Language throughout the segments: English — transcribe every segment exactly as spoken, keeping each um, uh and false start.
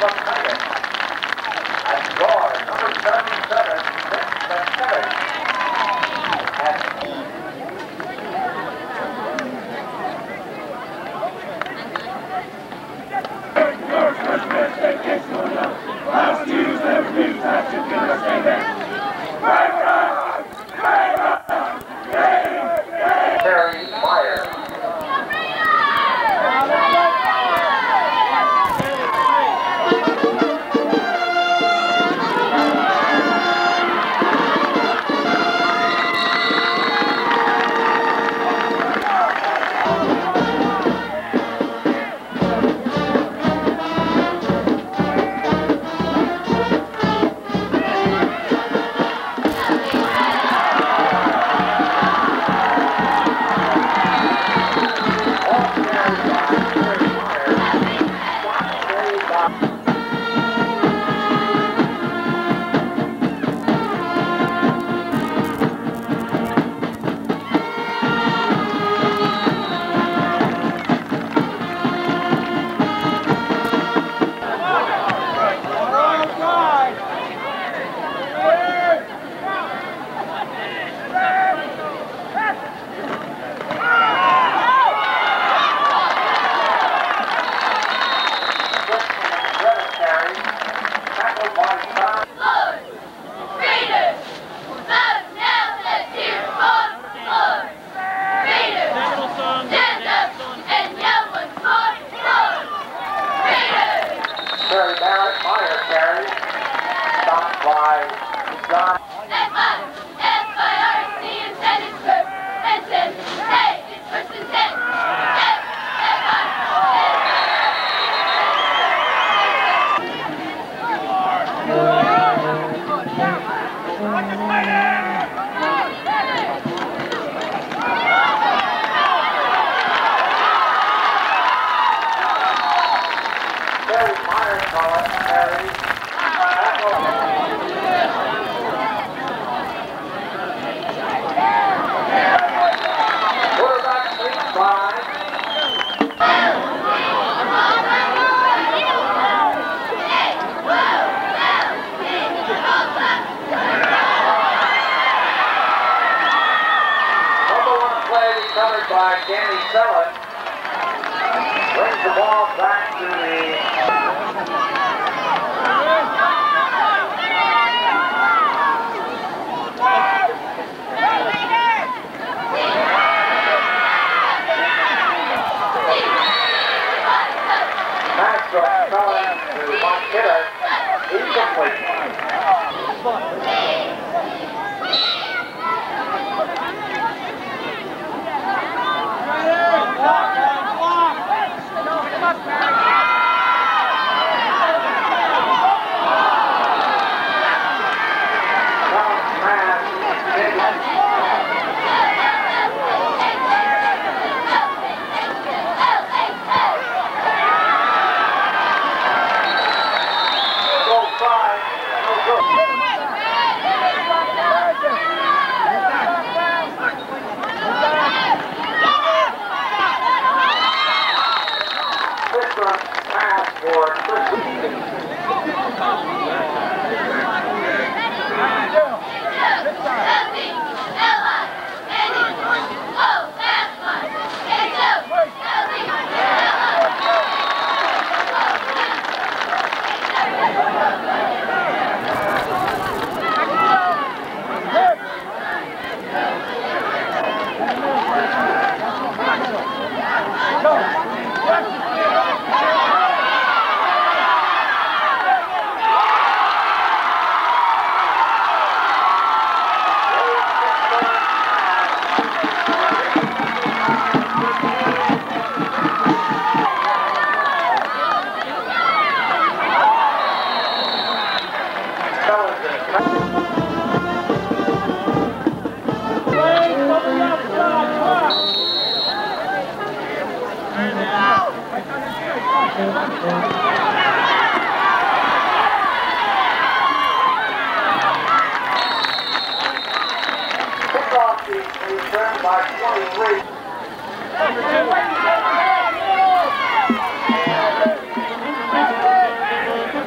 By Danny Sellett, brings the ball back to the Maxwell Collins to Montana, incomplete. Kickoff is returned by twenty-three. Number two.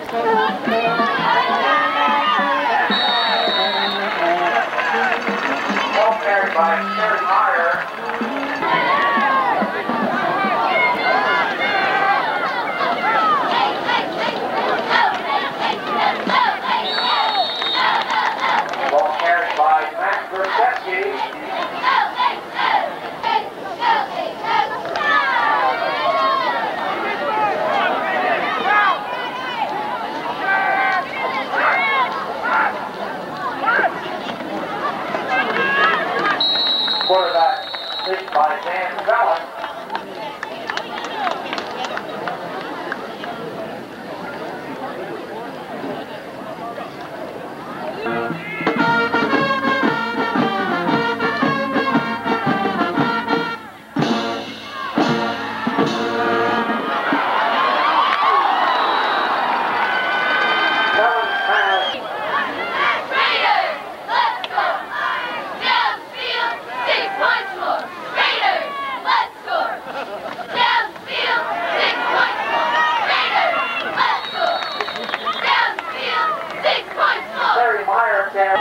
Ball carried by Terry Meyer. Ball carried by Matt Grosecki. Quarterback hit by Dan Fallon. Terry Meyer carries.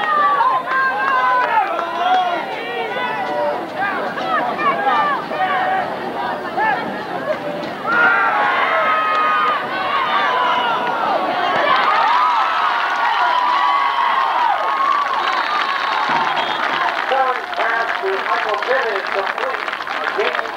Throwing pass to Michael Bivens complete. Again.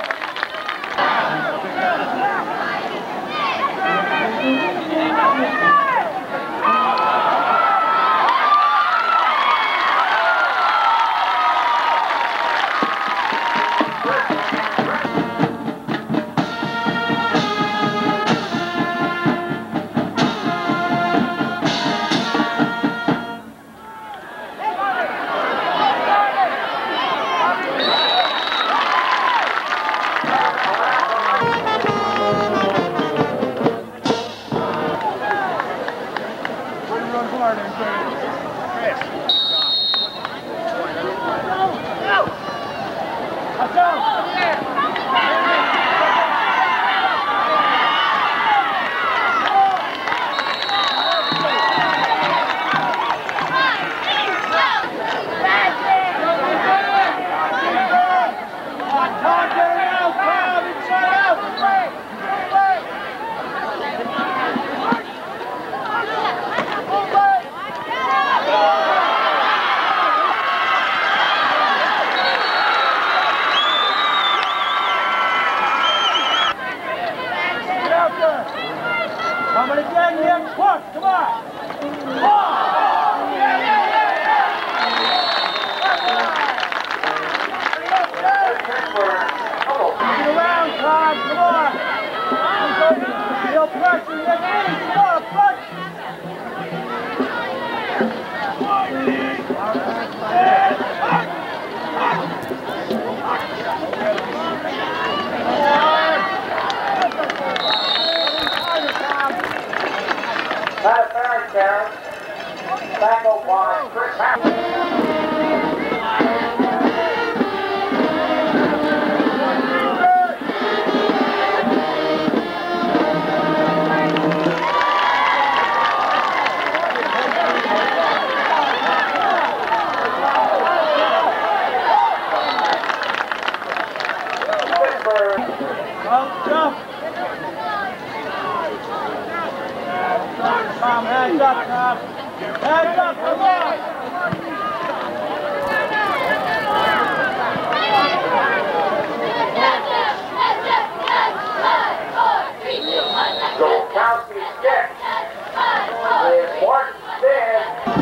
Coming again, Nick. Push, come on. Get around, Todd. Come on. Feel pressure, Nick. Come on, push. Not a fair carry. Tackled by Chris Hammond. Tom, hands up, Tom. Hands up, come on. Golkowski's catch is Martin Stead.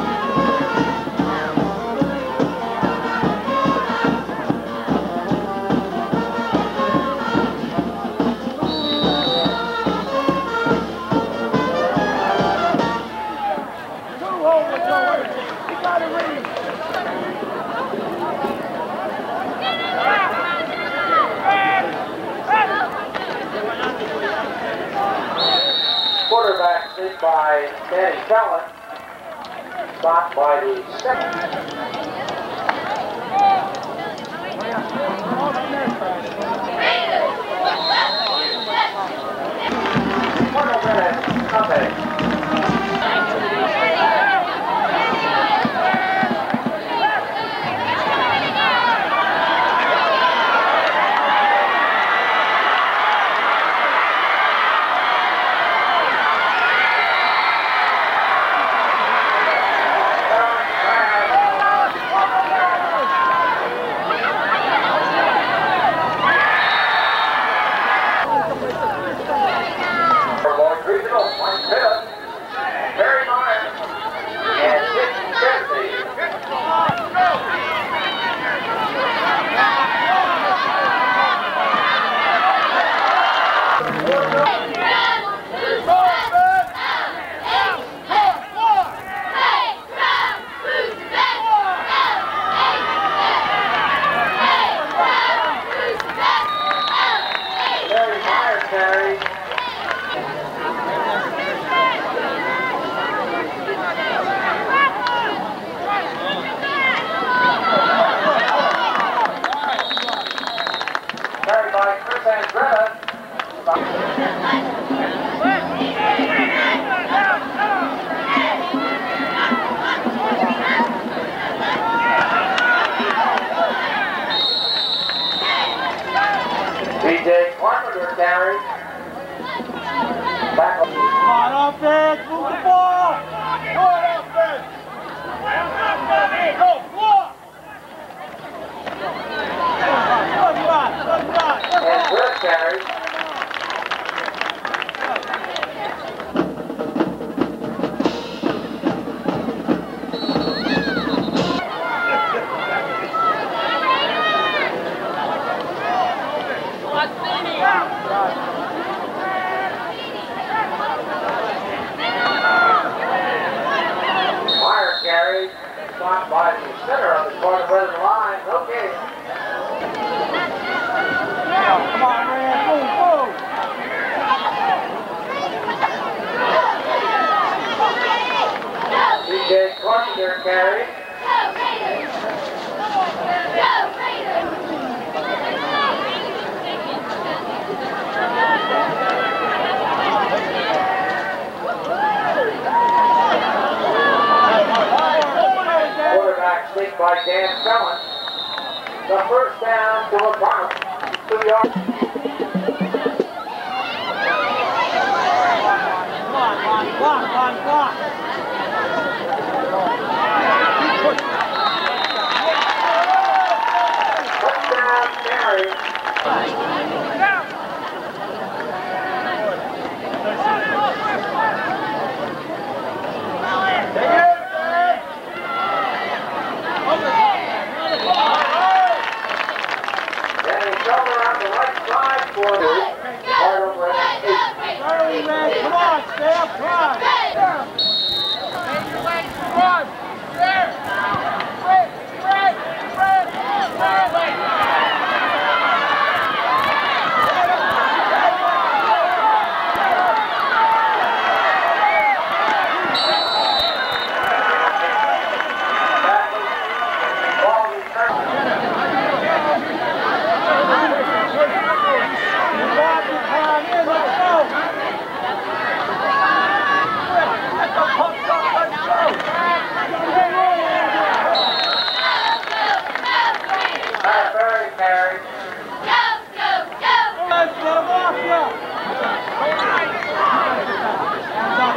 Quarterback hit by Danny Fallon. Stopped by the second. One minute. D J Carpenter carry. Back up. Come on, offense, move the ball. Go on, offense. Go, block. Good shot, good shot. And Chris carry. Meyer carry. Shot by the center of the corner red line. Okay. Come on, man, move, move. D J Carpenter carry. Quarterback sneak by Dan Felon. The first down to McConnell. Two yards. Come on, on, block, on, block. Touchdown, Mary. Then he shoulder on the right side for the hard over at eight. Charlie, man, come on, stay up front. Run, there. Spread, spread, spread, spread. Ball returned. Walk the time in, let's go. Let the puck go, let's go. Barry carry. Let's get him off you. Hands up,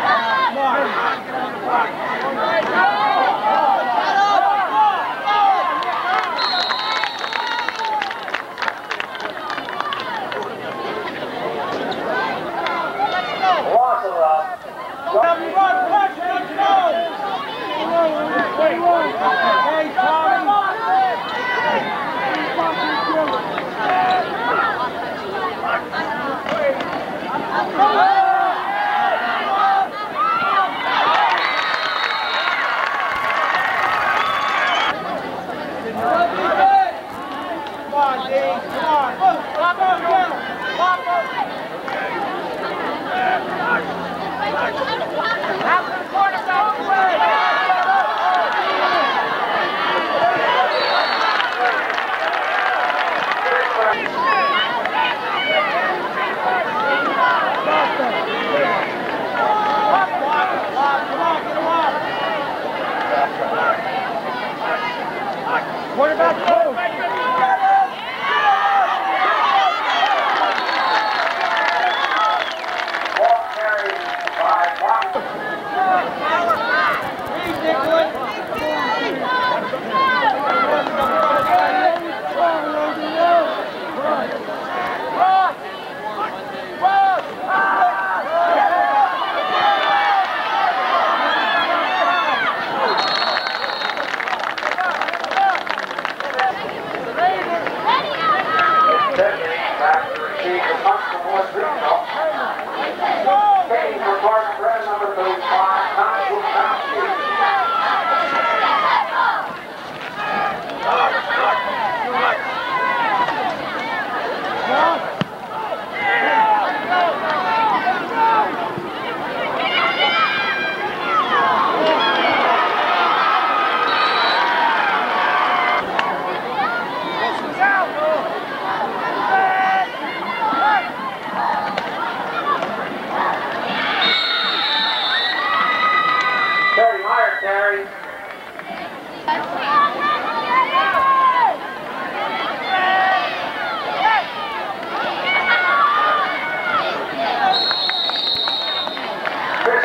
Loss of rough. Everyone, push, let's go. Hey, Tommy. Come on, Dean, come on. Lock up, get him. Lock up. After the quarterback, away. Stop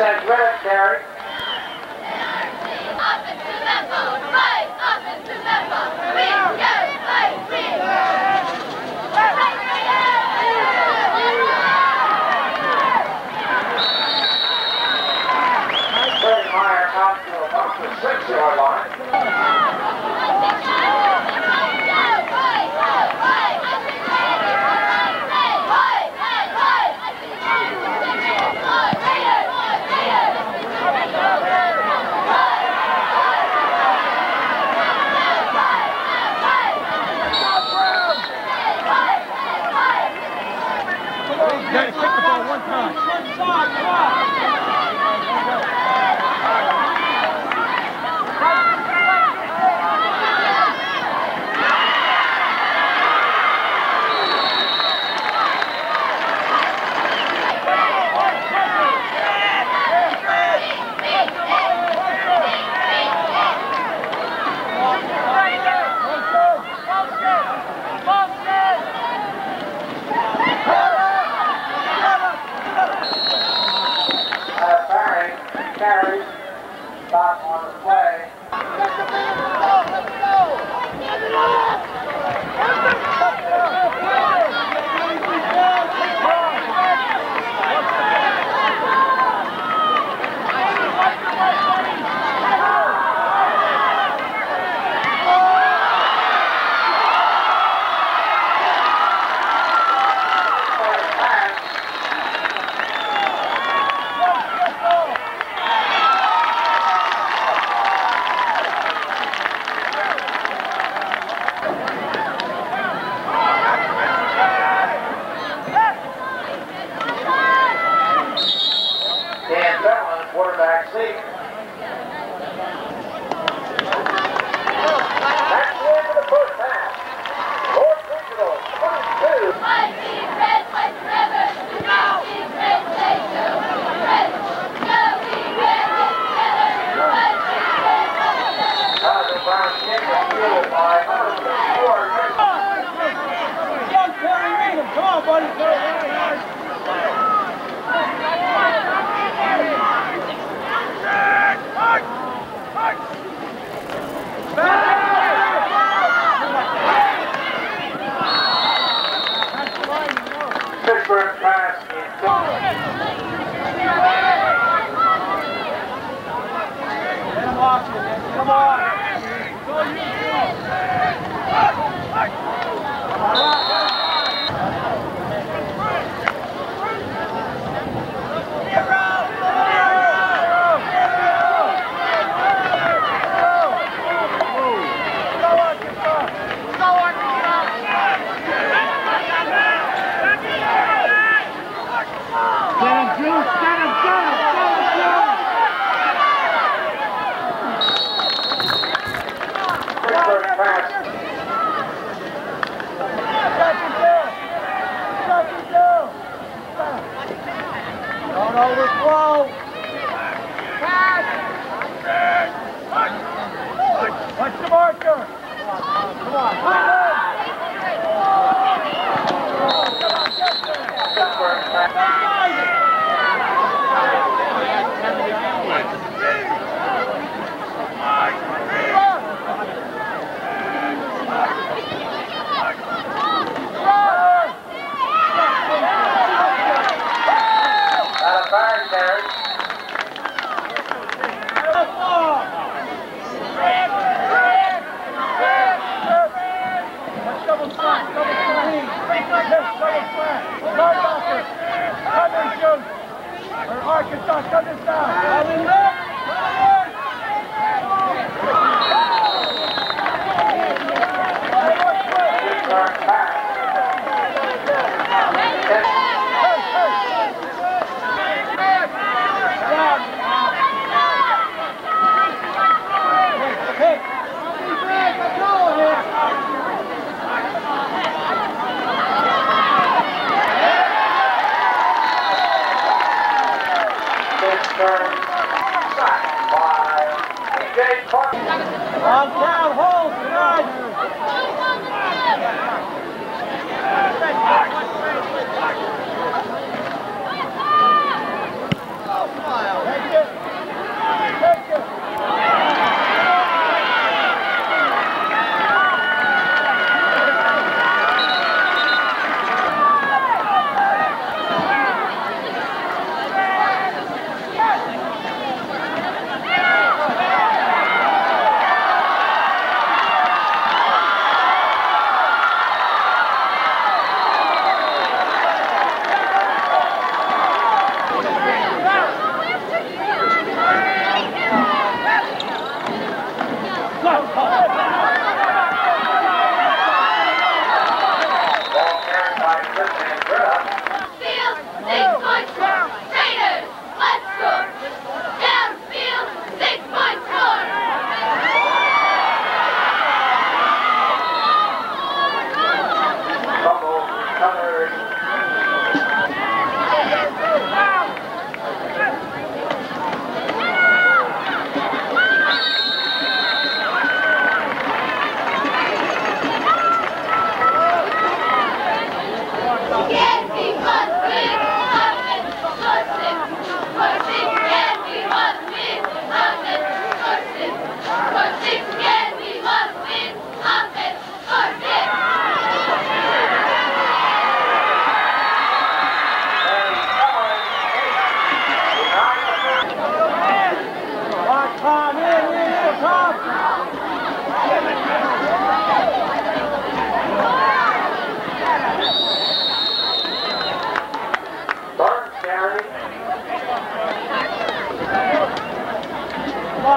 that red carry. Up into that boat, right up into that boat. We go, right, we Freddie Meyer out to about the six-yard line. You gotta kick the ball one time. One side, come on. Carries, stop on the play. Quarterback seat. That's the end of the first half. North Regional, twenty-two. Fight team red, fight forever. Go team red, say go. Red, go team red, get together. Fight team red, fight forever. Jonathan Brown kick was fueled by Hunter Ford. Young Perry Needham, come on, buddy. Pittsburgh pass in Come on. Don't overflow. Pass. Watch the marker. Come on. Come on. Arkansas, shut this down. On down, hold, right. Oh, smile.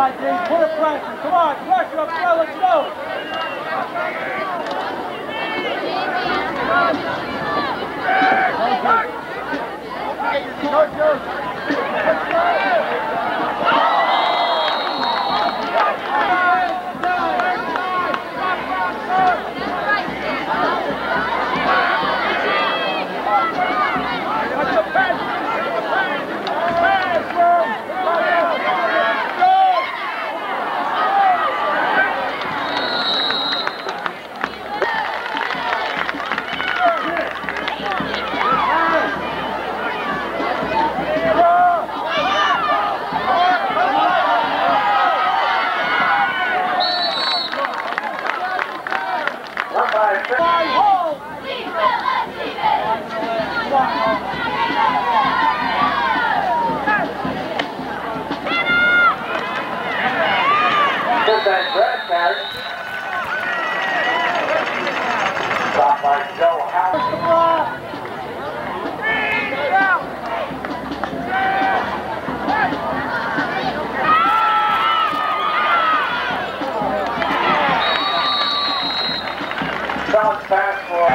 on, James. Put a pressure. Come on, pressure up front. Let's go. Go, Joe. Let's go. Stopped by Joe Howard. Sounds fast for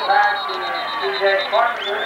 pass to C J Carpenter.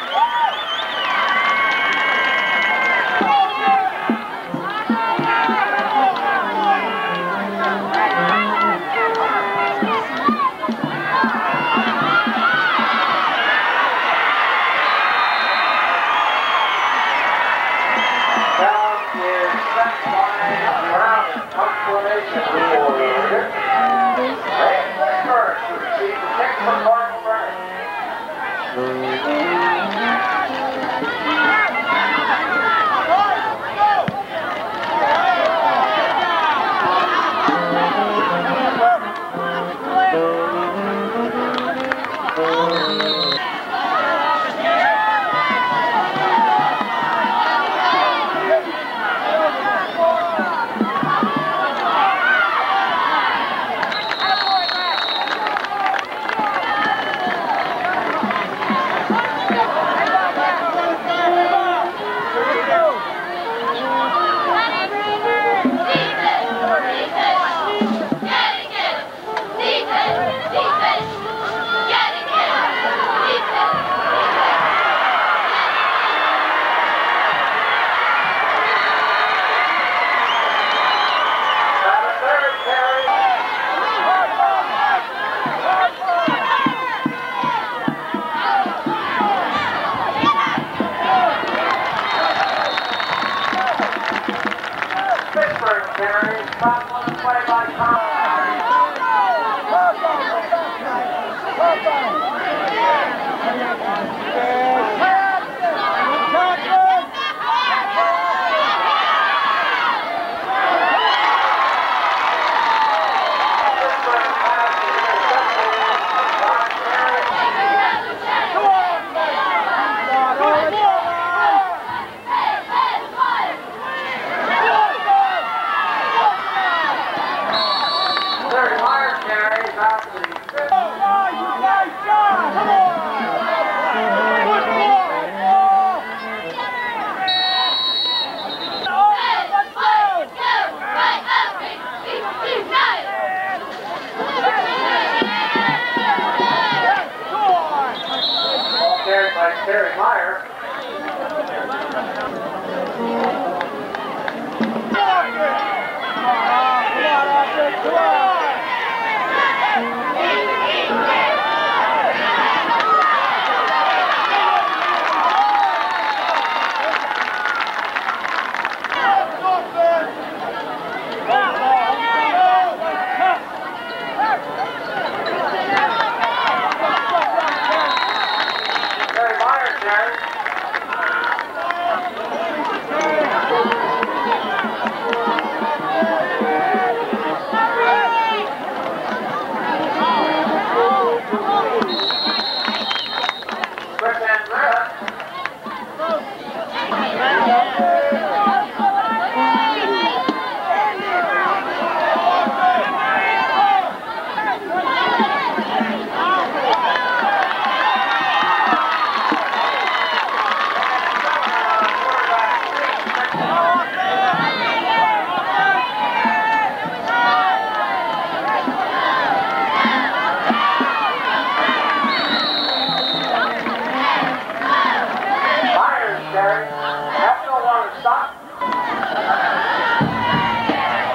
Terry Meyer.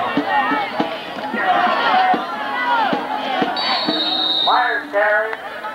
Myers carry.